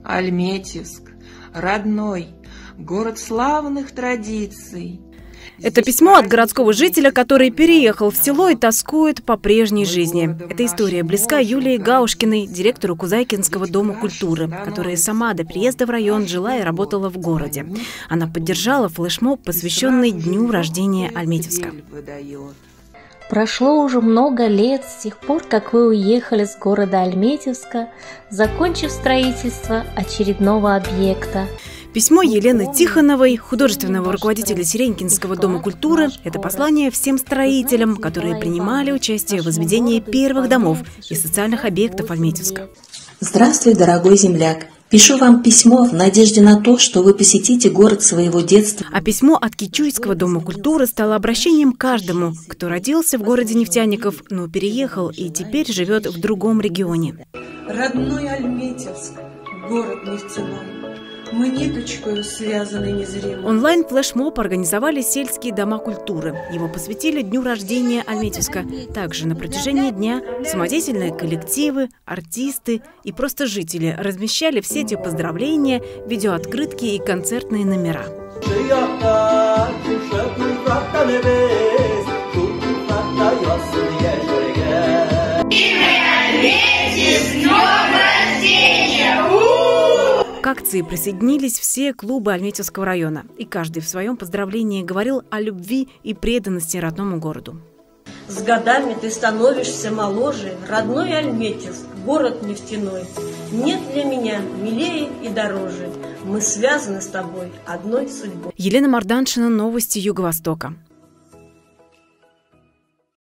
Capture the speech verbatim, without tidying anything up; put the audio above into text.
Альметьевск, родной, город славных традиций. Это письмо от городского жителя, который переехал в село и тоскует по прежней жизни. Эта история близка Юлии Гаушкиной, директору Кузайкинского дома культуры, которая сама до приезда в район жила и работала в городе. Она поддержала флешмоб, посвященный дню рождения Альметьевска. Прошло уже много лет с тех пор, как вы уехали с города Альметьевска, закончив строительство очередного объекта. Письмо Елены Тихоновой, художественного руководителя Сиренькинского дома культуры, это послание всем строителям, которые принимали участие в возведении первых домов и социальных объектов Альметьевска. Здравствуй, дорогой земляк! Пишу вам письмо в надежде на то, что вы посетите город своего детства. А письмо от Кичуйского дома культуры стало обращением каждому, кто родился в городе нефтяников, но переехал и теперь живет в другом регионе. Родной Альметьевск, город нефтяной. Мы ниточкою связаны незримо. Онлайн-флешмоб организовали сельские дома культуры. Его посвятили дню рождения Альметьевска. Также на протяжении дня самодеятельные коллективы, артисты и просто жители размещали в сети поздравления, видеооткрытки и концертные номера. К акции присоединились все клубы Альметьевского района, и каждый в своем поздравлении говорил о любви и преданности родному городу. С годами ты становишься моложе, родной Альметьевск, город нефтяной. Нет для меня милее и дороже. Мы связаны с тобой одной судьбой. Елена Марданшина, новости Юго-Востока.